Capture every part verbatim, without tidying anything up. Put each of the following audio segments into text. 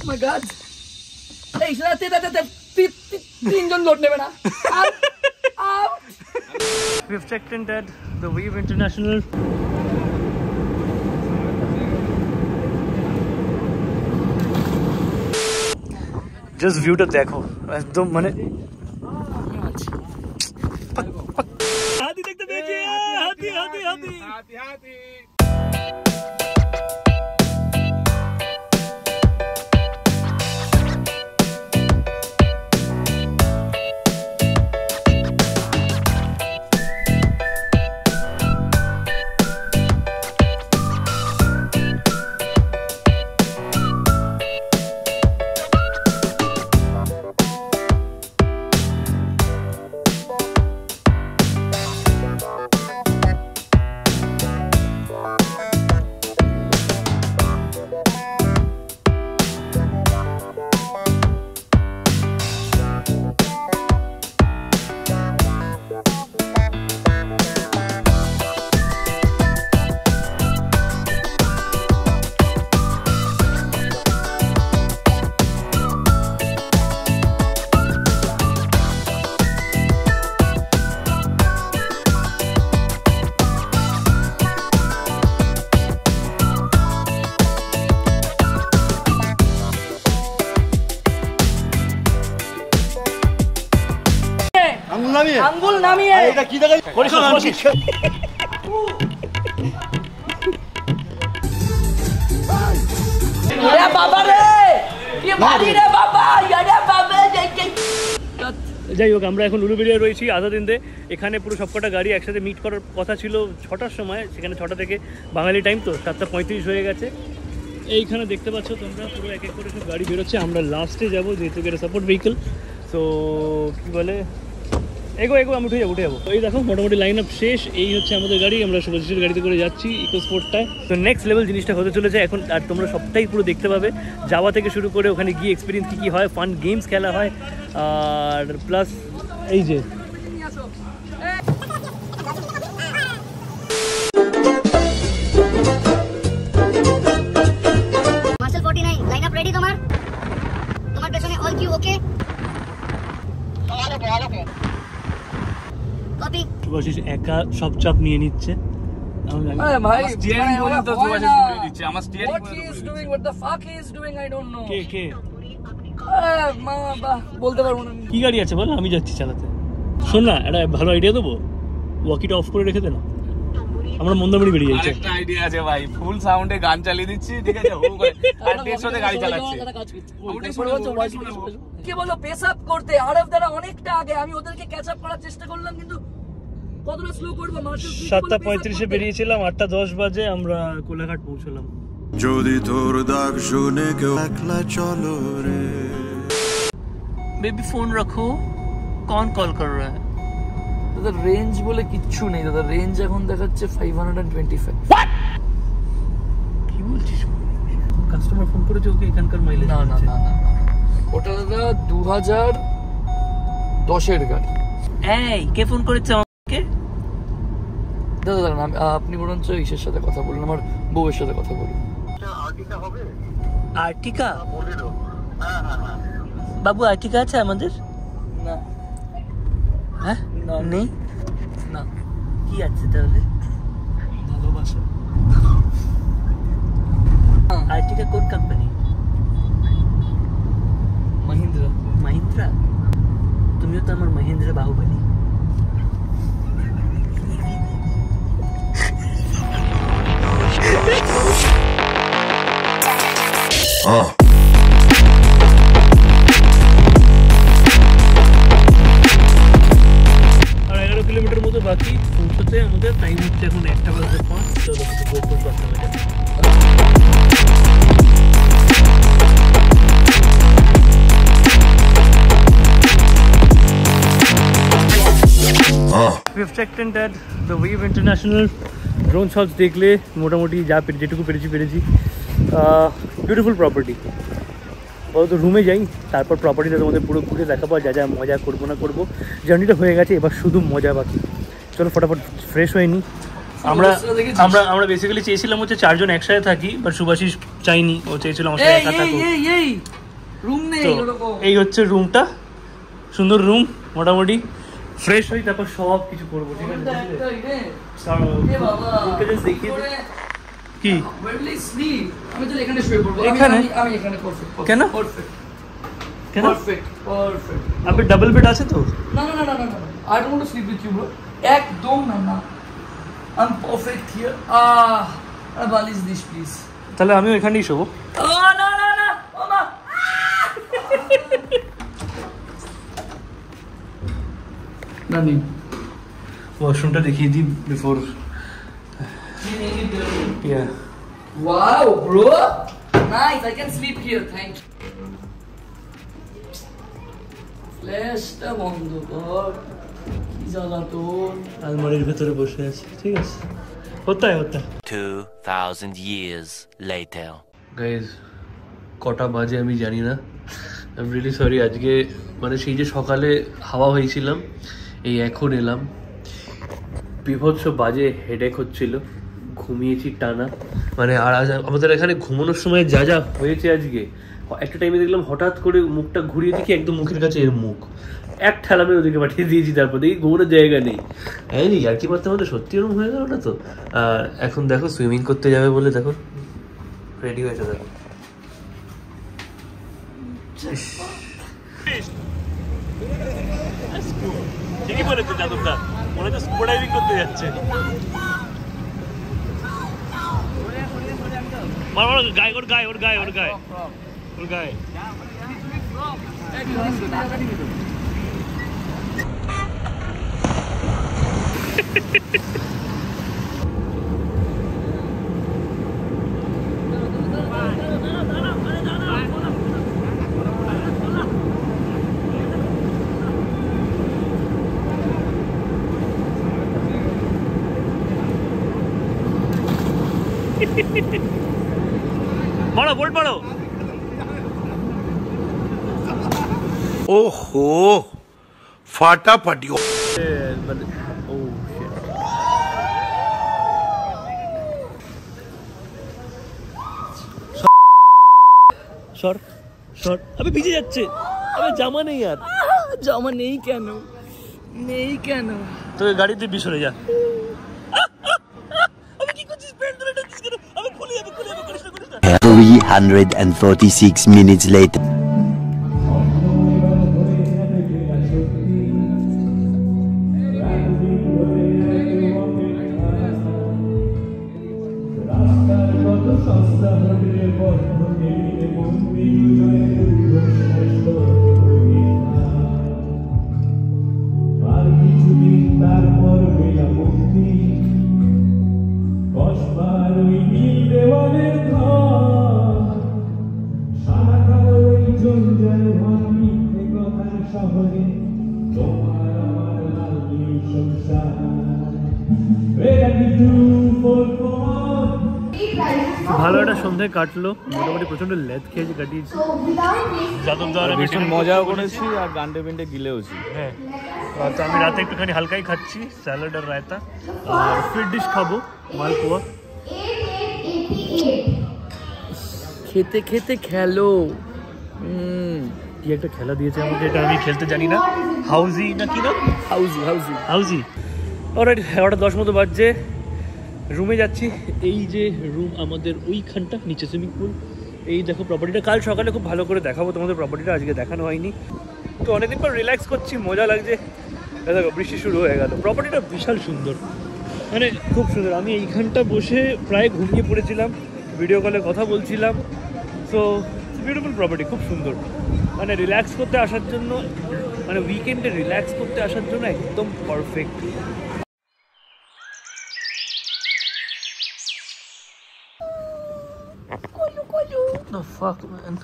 মাই god এই সাথে তাতে তিনজন লোড নেবে না We've checked in at the Wave International. Just view টা দেখো একদম মানে হাতি দেখতে পেয়েছি হাতি হাতি হাতি হাতি হাতি আঙ্গুল নামিয়ে এটা কি দেখা করিস করিস আরে বাবা রে কি ভারী রে বাবা আরে বাবা যাই হোক আমরা এখন উলুবেড়িয়া রয়েছি আজাদিন্দে এখানে পুরো সবকটা গাড়ি একসাথে মিট করার কথা ছিল ছটার সময় সেখানে ছটা থেকে বাঙালি টাইম তো সাতটা পঁয়ত্রিশ হয়ে গেছে এইখানে দেখতে পাচ্ছ তোমরা পুরো এক এক করে সব গাড়ি বেরোচ্ছে আমরা লাস্টে যাবো যেহেতু এটা সাপোর্ট ভেহিকেল তো কী বলে এগো এগো আমি উঠে যাবো উঠে যাবো এই দেখো মোটামুটি লাইন আপ শেষ এই হচ্ছে আমাদের গাড়ি আমরা শুভাশিসের গাড়িতে করে যাচ্ছি ইকো স্পোর্টটায় তো নেক্সট লেভেল জিনিসটা হতে চলেছে এখন আর তোমরা সবটাই পুরো দেখতে পাবে যাওয়া থেকে শুরু করে ওখানে গিয়ে এক্সপিরিয়েন্স কী কী হয় ফান গেমস খেলা হয় আর প্লাস এই যে marshal forty nine line up ready তোমার তোমার পেছনে all Q okay copy Subhashis একা সব চাপ নিয়ে নিচ্ছে আরে ভাই স্টিয়ারিং পর্যন্ত শুভাশিস ঘুরিয়ে দিচ্ছে আমার steering what he is doing what the fuck he is doing I don't know কে কে আরে মা বাহ বলতে পারবো না কি গাড়ি আছে বল আমি যাচ্ছি চালাতে শোন না একটা ভালো আইডিয়া দেবো ওয়াকিটা অফ করে রেখে দে না আমরা মন্দারমণি বেরিয়ে যাচ্ছি একটা আইডিয়া আছে ভাই ফুল সাউন্ডে গান চালিয়ে দিচ্ছি ঠিক আছে হু করে আর দেড়শোতে গাড়ি চালাচ্ছি কি বলো পেস আপ করতে আরব দ্বারা অনেকটা আগে আমি ওদেরকে ক্যাচ আপ করার চেষ্টা করলাম কিন্তু কতটা স্লো করব মার্শাল সাতটা পঁয়ত্রিশে বেরিয়েছিলাম আটটা দশ বাজে আমরা কোলাঘাট পৌঁছলাম যদি তোর দাগ শুনে কেউ একলা চলো রে বেবি ফোন রাখো कौन कॉल कर रहा है দাদা রেঞ্জ বলে কিচ্ছু নেই দাদা রেঞ্জ এখন দেখাচ্ছে ফাইভ হান্ড্রেড টোয়েন্টি ফাইভ কি বলছিস কাস্টমার ফোন করেছে ওকে এখানকার মাইলেজ না না না না ওটা দাদা দু হাজার দশের গাড়ি এই কে ফোন করেছে আমাকে দাদা দাদা আপনি বরঞ্চ ইসের সাথে কথা বলুন আমার বউয়ের সাথে কথা বলুন আর্টিকা হবে আর্টিকা বলিরো হ্যাঁ হ্যাঁ হ্যাঁ বাবু আর্টিকা আছে আমাদের না হ্যাঁ না নেই না কি আছে তাহলে ভালোবাসা আর্টিকা কোন কোম্পানি মহিন্দ্রা মহিন্দ্রা তুমিও তো আমার মহিন্দ্রা বাহুবলী আর এগারো কিলোমিটার মতো বাকি পৌঁছতে আমাদের টাইম হচ্ছে এখন একটা বাজে পাঁচ চলো কিছু গোপুর করতে হবে We've checked in at the Wave International drone shots দেখলে মোটামুটি যা যেটুকু পেরেছি পেরেছি বিউটিফুল প্রপার্টি বলো তো রুমে যাই তারপর প্রপার্টিটা তোমাদের পুরো ঘুরে দেখাবো যা যা মজা করবো না করবো জার্নিটা হয়ে গেছে এবার শুধু মজা বাকি চলো ফটাফট ফ্রেশ হয়ে নিই আমরা অবস্থা দেখেছিস? আমরা আমরা বেসিক্যালি চেয়েছিলাম হচ্ছে চারজন একসাথে থাকি, বাট সুভাষিস চাইনি, ও চেয়েছিল আমার সাথে এই একা এই থাকুক। এই এই রুম নেই তো ওরকম। এই হচ্ছে রুমটা, সুন্দর রুম, মোটামুটি ফ্রেশ হই তারপর সব কিছু করবো, ঠিক আছে? একটাই রে। তার- এ বাবা, রুমটা just দেখিয়ে দে। করে- কি Where will I sleep? আমি তো এখানে শুয়ে পড়বো। আমি- এখানে? আমি- আমি এখানে perfect, perfect, কেন? perfect, কেন perfect, perfect. আপনার ডাবল বেড আছে তো? না না না না না না না। I don't want to sleep with you, bro. একদম না না। I'm perfect here. Ah, a balish this please. তাহলে আমিও এখানেই শোবো। Oh, না না না, ও মা। না নেই। ওয়াশরুমটা দেখিয়ে দিই before. Yeah Wow, bro. Nice. I can sleep here. Thank you. Flashটা বন্ধ কর। কি জ্বালা তোর। আলমারির ভেতরে বসে আছি, ঠিক আছে? হতা হয় হতা। Two thousand years later. Guys কটা বাজে আমি জানি না, আই এম রিয়েলি সরি। আজকে মানে সেই যে সকালে হাওয়া হয়েছিলাম, এই এখন এলাম, বিভৎস বাজে হেডেক হচ্ছিল, ঘুমিয়েছি টানা। মানে আর আজ আমাদের এখানে ঘুমানোর সময় যা যা হয়েছে আজকে, একটা টাইমে দেখলাম হঠাৎ করে মুখটা ঘুরিয়ে দেখি একদম মুখের কাছে এর মুখ, এক ঠেলা মেরে ওদিকে পাঠিয়ে দিয়েছি, তারপর দেখি ঘুমানোর জায়গা নেই। হ্যাঁ আর কি মারতে আমাদের সত্যি ওরকম হয়ে গেল না তো? আর এখন দেখো সুইমিং করতে যাবে বলে দেখো রেডি হয়েছে, দেখো ঠিকই বলেছে যাদবদা, মনে হচ্ছে স্কুবা ডাইভিং করতে যাচ্ছে। মার মার গায়ে, ওর গায়ে ওর গায়ে ওর গায়ে ওর গায়ে মারো বোল্ট মারো। ओहो फाटाफाटी মানে ও সর সর, আমি ভিজে যাচ্ছে, আমি জামা নেই আর। জামা নেই কেন? নেই কেন? তোকে গাড়িতে বিছরে যা। আমি কি করছিস? প্যান্ট ধরে টানছিস কেন? আমি খুলে যাবে খুলে যাবে, করিস না করিস না। three hundred forty-six minutes later. ভালো একটা সন্ধ্যায় কাটলো, মোটামুটি প্রচন্ড লেদ খেয়েছি, কাটিয়েছি। যাদব দ্বারা ভীষণ মজাও করেছি আর গান্ডে পিন্ডে গিলেওছি। হ্যাঁ, তো আমি রাতে একটুখানি হালকাই খাচ্ছি, স্যালাড আর রায়তা, আর ফিট ডিশ খাবো মালপোয়া। খেতে খেতে খেলো। কি একটা খেলা দিয়েছে আমাকে, এটা আমি খেলতে জানি না। হাউজি না কি না, হাউজি হাউজি হাউজি। অলরাইট এগারোটা দশ মতো বাজছে, রুমে যাচ্ছি। এই যে রুম আমাদের ওইখানটা, নিচে সুইমিং পুল। এই দেখো প্রপার্টিটা, কাল সকালে খুব ভালো করে দেখাবো তোমাদের প্রপার্টিটা, আজকে দেখানো হয়নি। তো অনেকদিন পর রিল্যাক্স করছি, মজা লাগছে। দেখো বৃষ্টি শুরু হয়ে গেল। প্রপার্টিটা বিশাল সুন্দর, মানে খুব সুন্দর। আমি এইখানটা বসে প্রায় ঘুমিয়ে পড়েছিলাম, ভিডিও কলে কথা বলছিলাম। সো বিউটিফুল প্রপার্টি, খুব সুন্দর। মানে রিল্যাক্স করতে আসার জন্য, মানে উইকেন্ডে রিল্যাক্স করতে আসার জন্য একদম পারফেক্ট। The fuck, man?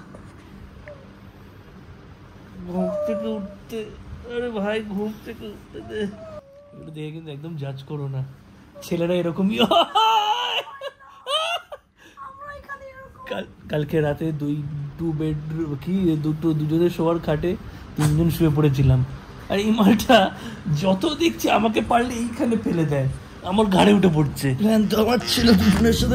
ঘুম থেকে উঠতে, আরে ভাই ঘুম থেকে উঠতে দে। এগুলো দেখে কিন্তু একদম জাজ করো না, ছেলেরা এরকমই হয়। কাল- কালকে রাতে দুই টু বেডরুম কি দুটো দুজনের শোয়ার খাটে তিনজন শুয়ে পড়েছিলাম। আর এই মালটা যত দেখছি আমাকে পারলে এইখানে ফেলে দেয়, আমার ঘাড়ে উঠে পড়ছে। প্ল্যান তো আমার ছিল দুজনের সাথে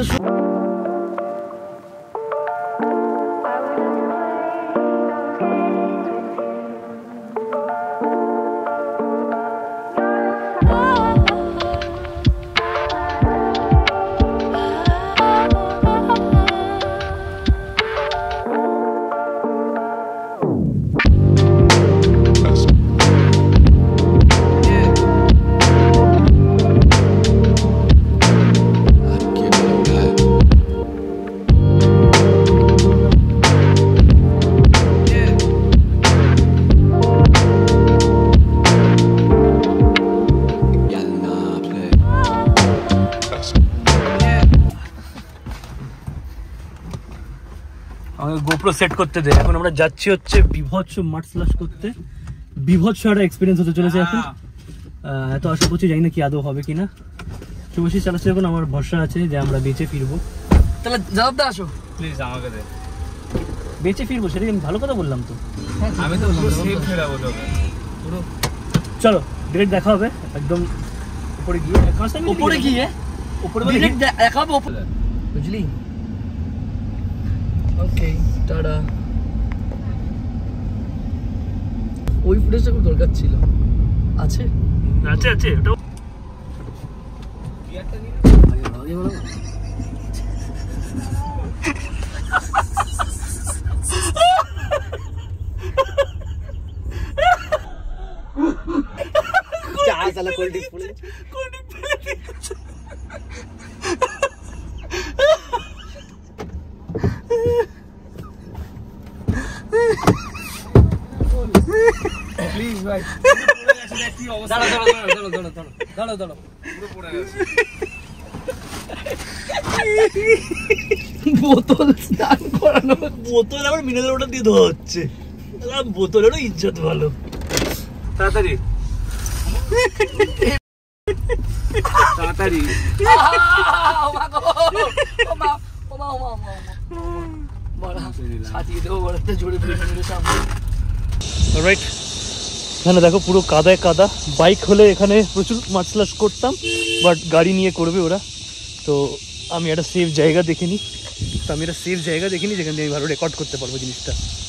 আমাকে গোপ্রো সেট করতে দে। এখন আমরা যাচ্ছি হচ্ছে বিভৎস মাঠ স্ল্যাশ করতে। বিভৎস একটা এক্সপিরিয়েন্স হতে চলেছে এখন। এত আশা করছি, জানি না কি আদৌ হবে কিনা। শুভশ্রী চালাচ্ছে এখন, আমার ভরসা আছে যে আমরা বেঁচে ফিরবো। তাহলে জবাবটা আসো প্লিজ আমাকে দে। বেঁচে ফিরবো সেটা আমি ভালো কথা বললাম তো। আমি তো পুরো সেফ ফেরাবো তোকে পুরো। চলো ডিরেক্ট দেখা হবে একদম উপরে গিয়ে। উপরে গিয়ে উপরে ডিরেক্ট দেখাবো বুঝলি? Okay tata. ওই ফুটেজটা খুব দরকার ছিল। আছে আছে আছে ওটাও প্লিজ ভাই দাঁড়া দাঁড়া দাঁড়া দাঁড়া দাঁড়া দাঁড়া দাঁড়া পুরো পড়ে গেছে। বোতল স্নান করানো। বোতল আবার মিনারেল ওয়াটার দিয়ে ধোয়া হচ্ছে। বোতলেরও ইজ্জত ভালো। তাড়াতাড়ি তাড়াতাড়ি ও মা গো, ও মা ও মা ও মা ও মা বড় ছাতিয়ে দেবো বড়তে জোরে ফেলে সামনে। অলরাইট, এখানে দেখো পুরো কাদায় কাদা। বাইক হলে এখানে প্রচুর মাছ স্ল্যাশ করতাম, বাট গাড়ি নিয়ে করবে ওরা। তো আমি একটা সেফ জায়গা দেখিনি তো আমি একটা সেফ জায়গা দেখিনি যেখান দিয়ে আমি ভালো রেকর্ড করতে পারবো জিনিসটা।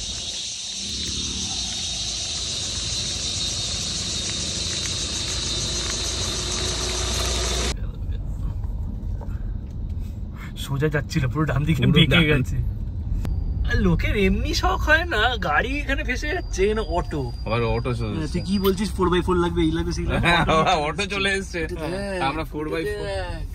সোজা যাচ্ছিল, পুরো ডান দিকে বেঁকে গেছে। লোকের এমনি শখ হয় না, গাড়ি এখানে ফেসে যাচ্ছে না, অটো। আবার অটো চলে তুই কি বলছিস ফোর বাই ফোর লাগবে, এই লাগবে সেই লাগবে? অটো চলে এসছে, আমরা ফোর বাই ফোর।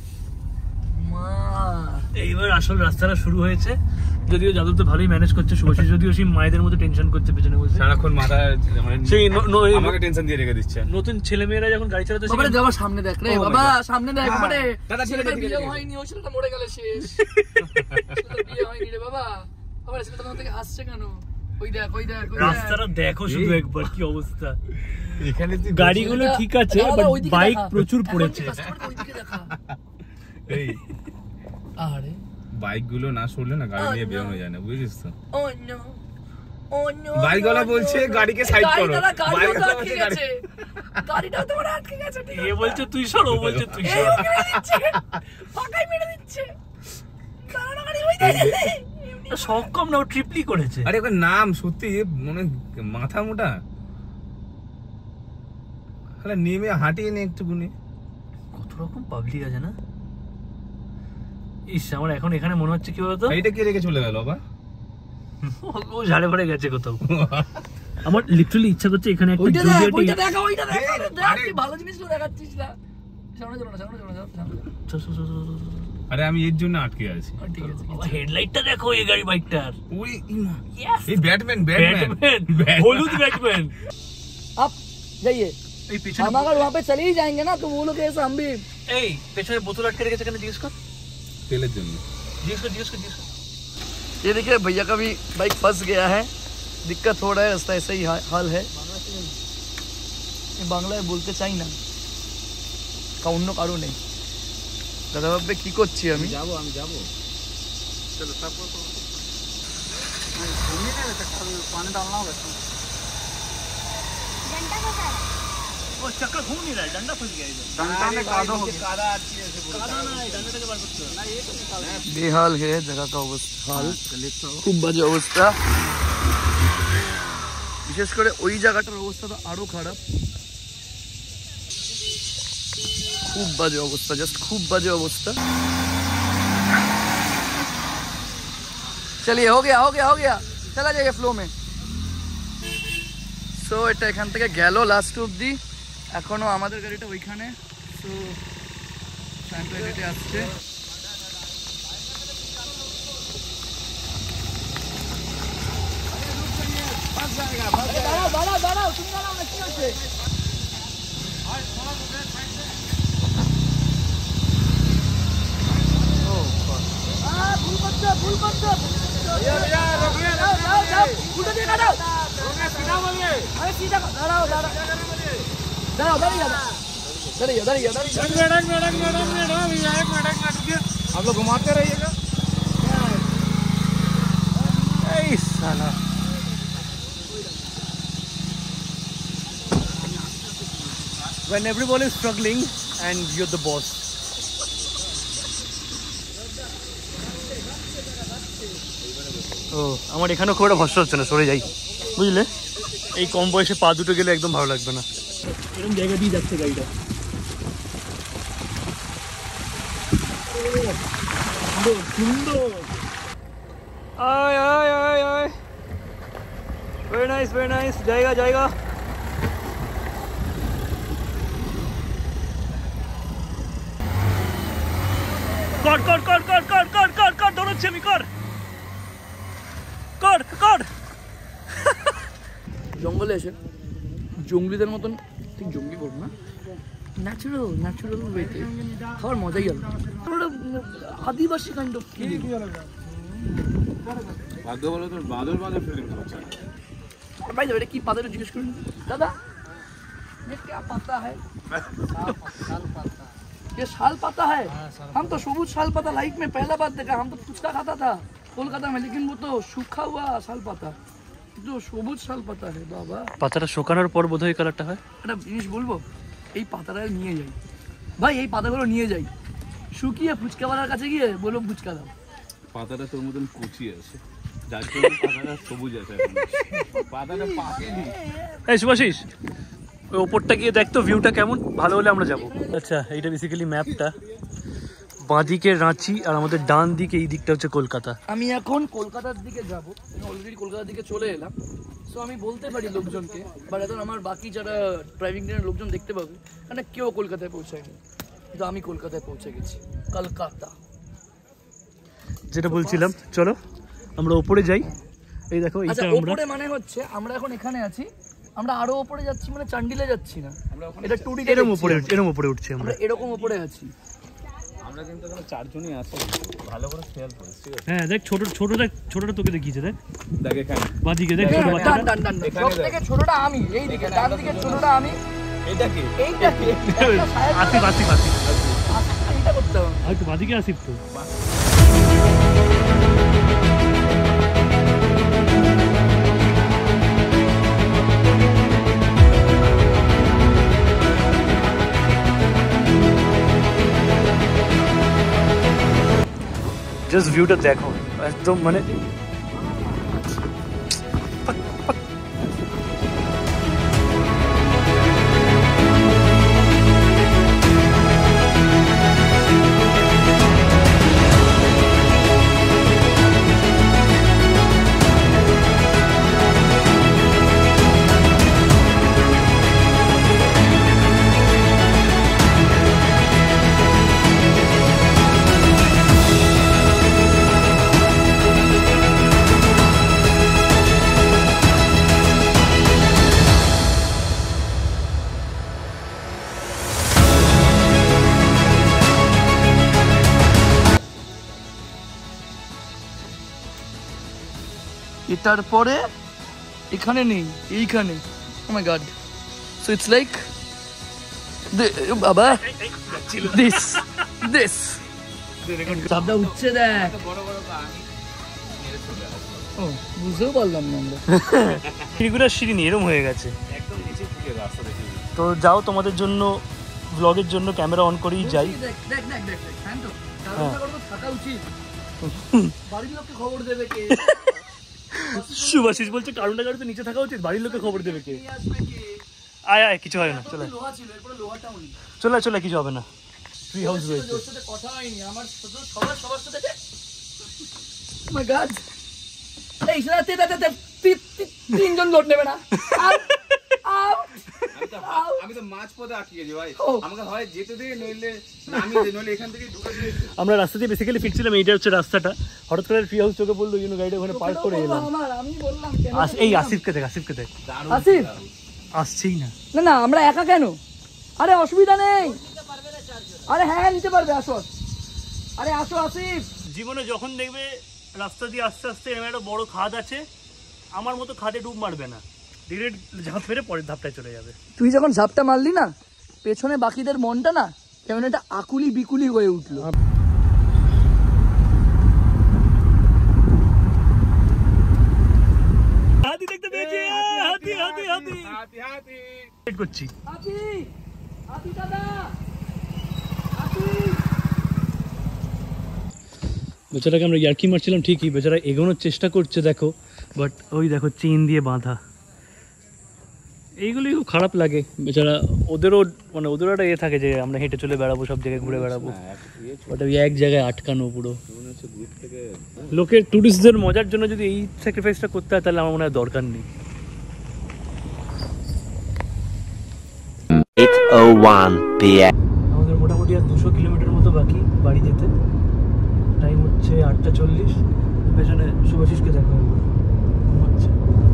এইবার আসল রাস্তাটা শুরু হয়েছে। যদিও যাদব তো ভালোই ম্যানেজ করছে, শুভশ্রী যদিও সেই মায়েদের মতো টেনশন করছে পেছনে বসে, সারাক্ষণ মাথায় সেই আমাকে টেনশন দিয়ে রেখে দিচ্ছে। নতুন ছেলে মেয়েরা যখন গাড়ি চালাতে বাবা রে, বাবা সামনে দেখ রে, বাবা সামনে দেখ। বাবা রে, দাদা ছেলেটা বিয়ে হয়নি, ও ছেলেটা মরে গেল শেষ। ছেলেটা বিয়ে হয়নি রে বাবা। বাবা ছেলেটা তোমার থেকে হাসছে কেন? ওই দেখ ওই দেখ ওই দেখ। রাস্তাটা দেখো শুধু একবার, কি অবস্থা। এখানে গাড়িগুলো ঠিক আছে, বাট বাইক প্রচুর পড়েছে। ওইদিকে দেখা। এই আরে বাইক গুলো না সরলে না গাড়ি নিয়ে বেরোনো যায় না, বুঝেছিস তো? Oh no oh no. Bike वाला বলছে গাড়িকে সাইড করো, বাইক वाला আটকে গেছে, গাড়িটা তোমার আটকে গেছে। এ বলছে তুই সর, ও বলছে তুই সর, ফাঁকাই মেরে দিচ্ছে। দাঁড়ানো গাড়ি ওই দেখ। সব কম না, ও ট্রিপলি করেছে। আরে ওর নাম সত্যি মনে মাথা মোটা, তাহলে নেমে হাঁটিয়ে নে একটুকুনি। কত রকম পাবলিক আছে না। ইস, আমার এখন এখানে মনে হচ্ছে কি বলতো, এইটা কে রেখে চলে গেল আবার? ও ঝাড়ে ভরে গেছে কোথাও। আমার লিটারালি ইচ্ছা করছে এখানে একটা ওইটা দেখ জুলিয়েট। ওইটা দেখ ওইটা দেখ। দেখ কি ভালো জিনিসগুলো দেখাচ্ছিস না। সামনে চলো না, সামনে চলো না, সামনে চলো। আরে আমি এর জন্য আটকে আছি। ঠিক আছে। বাবা হেডলাইটটা দেখো এই গাড়ি বাইকটার। ওই ইমা এই ব্যাটম্যান ব্যাটম্যান ব্যাটম্যান, হলুদ ব্যাটম্যান। अब जाइए, এই পিছনে हम अगर वहाँ पे चले ही जाएंगे ना तो वो लोग ऐसा हम भी। এই পেছনে বোতল আটকে রেখেছে কেন জিজ্ঞেস কর, তেলের জন্য। জিজ্ঞেস কর জিজ্ঞেস কর জিজ্ঞেস কর। ये देखिए भैया का भी बाइक फंस गया है, दिक्कत हो रहा है, रास्ता ऐसा ही हाल है। ये বাংলায় বলতে চাই না, অন্য কারো নেই। দাদা ভাববে কি করছি আমি। যাবো আমি যাবো, চলো তারপর घंटा बजा है। वो चक्का घूम नहीं रहा है, डंडा फंस गया इधर। डंडा में कादो हो गया। कादा नहीं, डंडाটাকে বার করতে হবে। না ये तो निकाल। बेहाल है जगह का अवस्था, খুব বাজে অবস্থা। বিশেষ করে ওই জায়গাটার অবস্থা তো আরো খারাপ, খুব বাজে অবস্থা, জাস্ট খুব বাজে অবস্থা। चलिए हो गया हो गया हो गया, चला जाइए फ्लो में। সো এটা এখান থেকে গেল লাস্ট অবধি, এখনো আমাদের গাড়িটা ওইখানে। সো স্যান্ডউইচ হেঁটে আসছে। দাঁড়াও দাঁড়াও দাঁড়াও, তুমি দাঁড়াও না, কি হচ্ছে? ভুল করছো ভুল করছো, উল্টো দিয়ে দাঁড়াও, আরে सीधा দাঁড়াও দাঁড়াও দাঁড়াও দাঁড়িয়ে দাঁড়াও দাঁড়িয়ে দাঁড়িয়ে দাঁড়িয়ে आप लोग घुमाते रहिएगा। साला When everyone is struggling and you're the boss. ও আমার এখানেও খুব একটা ভরসা হচ্ছে না, সরে যাই বুঝলে। এই কম বয়সে পা দুটো গেলে একদম ভালো লাগবে না। এরকম জায়গা দিয়ে যাচ্ছে গাড়িটা। সুন্দর, আয় আয় আয় আয়, ভেরি নাইস ভেরি নাইস, জায়গা জায়গা। কর কর কর কর কর কর কর কর, দৌড়াচ্ছি আমি, কর কর কর। জঙ্গলে এসে জঙ্গলিদের মতন, ঠিক জঙ্গলি করবো না, ন্যাচারাল ন্যাচারাল ওয়েতে খাওয়ার মজাই আলাদা। ওটা আদিবাসী কাইন্ড অফ ফিলিং। ভাগ্য বলো তোর বাদর বাদর ফিলিংস হচ্ছে। ভাই এটা কি পাতা জিজ্ঞেস করুন দাদা, ये क्या पता है? ये शाल पाता है। हम तो सबूत शाल पाता लाइफ में पहला बार देखा। हम तो फुचका खाता था कोलकाता में, लेकिन वो तो सूखा हुआ शाल पाता, तो সবুজ শাল পাতা है বাবা। পাতাটা শুকানোর পর বোধহয় কালারটা হয়। একটা জিনিস বলবো, এই পাতাটা নিয়ে যাই ভাই, এই পাতাগুলো নিয়ে যাই, শুকিয়ে ফুচকাওয়ালার কাছে গিয়ে বলো ফুচকা দাও। পাতাটা তোর মতন কুচি আছে, যার জন্য পাতাটা সবুজ আছে এখন। পাতাটা পাকেনি। এই শুভাশিস, ওই ওপরটা গিয়ে দেখ তো ভিউটা কেমন, ভালো হলে আমরা যাবো। আচ্ছা এইটা বেসিক্যালি ম্যাপটা, বাঁ দিকে রাঁচি আর আমাদের ডান দিকে এই দিকটা হচ্ছে কলকাতা। আমি এখন কলকাতার দিকে যাব, অলরেডি কলকাতার দিকে চলে এলাম। সো আমি বলতে পারি লোকজনকে, বাট এখন আমার বাকি যারা ড্রাইভিং ট্রেনের লোকজন দেখতে পাবে, মানে কেউ কলকাতায় পৌঁছায়নি, কিন্তু আমি কলকাতায় পৌঁছে গেছি। কলকাতা যেটা বলছিলাম, চলো আমরা ওপরে যাই। এই দেখো এইটা আচ্ছা, আমরা ওপরে মানে হচ্ছে আমরা এখন এখানে আছি, আমরা আরো উপরে যাচ্ছি, মানে চান্ডিলে যাচ্ছি না, এটা টুডি এরকম উপরে এরকম উপরে উঠছি আমরা। আমরা এরকম উপরে আছি। আমরা কিন্তু এখানে চারজনই আছি, ভালো করে খেয়াল করিস, ঠিক আছে? হ্যাঁ দেখ, ছোট ছোট দেখ, ছোটটা তোকে দেখিয়েছে, দেখ দেখ এখানে বাদিকে দেখ, ছোট বাচ্চা। ডান ডান ডান, সব থেকে ছোটটা আমি, এই দিকে ডান দিকে ছোটটা আমি। এটা কি? এইটা কি? আসিফ আসিফ আসিফ এইটা করতে হবে। আর একটু বাদিকে আসিফ তো। জাস্ট ভিউটা দেখো, একদম মানে এটার পরে এখানে নেই, এইখানে। Oh my god, so it's like বাবা দিস দিস চাপটা উঠছে দেখ। ও বুঝতেও পারলাম না আমরা। সিঁড়িগুলো সিঁড়ি এরম হয়ে গেছে। একদম নিচে থেকে রাস্তা দেখি। তো যাও, তোমাদের জন্য ব্লগের জন্য ক্যামেরা অন করেই যাই। দেখ দেখ দেখ দেখ দেখ শান্ত হ্যাঁ। কারণ থাকা উচিত বাড়ির লোককে খবর দেবে কে সুভাষিস বলছে কারণটা গাড়ি তো নিচে থাকা উচিত, বাড়ির লোককে খবর দেবে কে? কে আসবে কে আয় আয়, কিছু হবে না, চলে লোহা ছিল এরপরে লোহাটাও নেই চলে চলে, কিছু হবে না। ট্রি হাউস রয়েছে। ওর সাথে কথা হয়নি আমার শুধু সবার সবার সাথে মাই গড এই সাথে তাতে তিনজন লোড নেবে না আউ, আউ, আউ। আমি তো মাছ পথে আটকে গেছি ভাই, ও। আমাকে হয় যেতে দিয়ে নইলে নামিয়ে দে, নইলে এখান থেকে ঢুকে দিয়েছে। আমরা রাস্তা দিয়ে বেসিক্যালি ফিরছিলাম, এইটা হচ্ছে রাস্তাটা। হঠাৎ করে ট্রি হাউস চোখে বললো, ইউনো গাড়িটা ওখানে পার্ক করে এলাম। আমার আমি বললাম কেন আস এই আসিফকে দেখ, আসিফকে দেখ, আসিফ আসছেই না। না না আমরা একা কেন? আরে অসুবিধা নেই, আরে হ্যাঁ নিতে পারবে, আসো আরে আসো আসিফ। জীবনে যখন দেখবে রাস্তা দিয়ে আস্তে আস্তে এরকম একটা বড় খাদ আছে, আমার মতো খাদে ডুব মারবে না, ডিরেক্ট ঝাঁপ মেরে পরের ধাপটায় চলে যাবে। তুই যখন ঝাপটা মারলি না, পেছনে বাকিদের মনটা না কেমন একটা আকুলি বিকুলি হয়ে উঠলো। হাতি দেখতে পেয়েছি, হাতি হাতি হাতি হাতি হাতি ওয়েট করছি। হাতি হাতি দাদা হাতি। বেচারাকে আমরা ইয়ার্কি মারছিলাম ঠিকই, বেচারা এগোনোর চেষ্টা করছে দেখো, বাট ওই দেখো চেইন দিয়ে বাঁধা। এইগুলোই খুব খারাপ লাগে বেচারা, ওদেরও মানে ওদেরও একটা এ থাকে যে আমরা হেঁটে চলে বেড়াবো, সব জায়গায় ঘুরে বেড়াবো, বাট ওই এক জায়গায় আটকানো পুরো। লোকের টুরিস্টদের মজার জন্য যদি এই স্যাক্রিফাইসটা করতে হয় তাহলে আমার মনে হয় দরকার নেই। eight oh one p m আমাদের মোটামুটি আর দুশো কিলোমিটার মতো বাকি বাড়ি যেতে। টাইম হচ্ছে আটটা চল্লিশ। পেছনে শুভাশিসকে দেখা হবে, ঘুমাচ্ছে।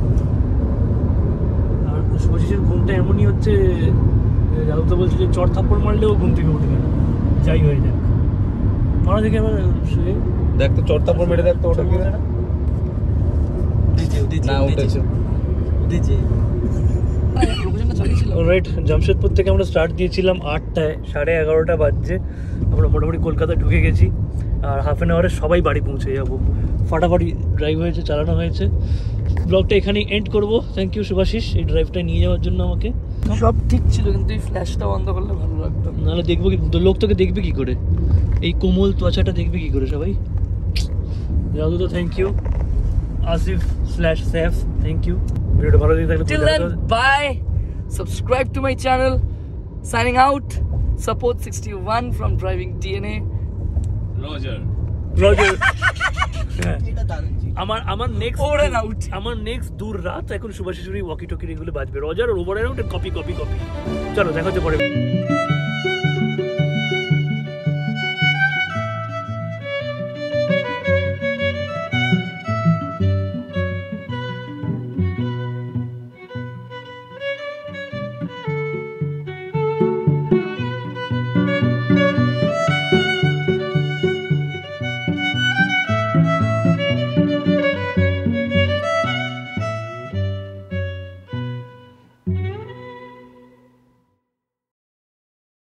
আর শুভাশিসের ঘুমটা এমনই হচ্ছে, রাহুল তো বলছে যে চট থাপ্পড় মারলেও ঘুম থেকে উঠবে না, যাই হয়ে যাক। মারা দেখে আবার শুয়ে দেখ তো চড়তা পর মেরে দেখ তো ওটা কি না উঠেছে। রাইট, জামশেদপুর থেকে আমরা স্টার্ট দিয়েছিলাম আটটায়, সাড়ে এগারোটা বাজছে, আমরা মোটামুটি কলকাতা ঢুকে গেছি। আর হাফ অ্যান আওয়ারে সবাই বাড়ি পৌঁছে যাবো। ফাটাফাটি ড্রাইভ হয়েছে, চালানো হয়েছে। ব্লগটা এখানেই এন্ড করবো। থ্যাংক ইউ শুভাশিস এই ড্রাইভটা নিয়ে যাওয়ার জন্য আমাকে। সব ঠিক ছিল কিন্তু এই ফ্ল্যাশটা বন্ধ করলে ভালো লাগতো। নাহলে দেখবো কি, লোক তোকে দেখবে কি করে, এই কোমল ত্বচাটা দেখবে কি করে সবাই। রাজু তো থ্যাংক ইউ, আসিফ স্ল্যাশ স্যাফ থ্যাংক ইউ। ভিডিওটা ভালো লেগে থাকলে Till then, bye. Subscribe to my channel. Signing out. Support sixty-one from Driving D N A. Roger roger. আমার আমার নেক্সট Over and out. আমার নেক্সট দূর রাত এখন শুভাশিসুরি ওয়াকি টকি এগুলো বাজবে। রজার আর over around copy copy copy. চলো দেখা হচ্ছে পরে।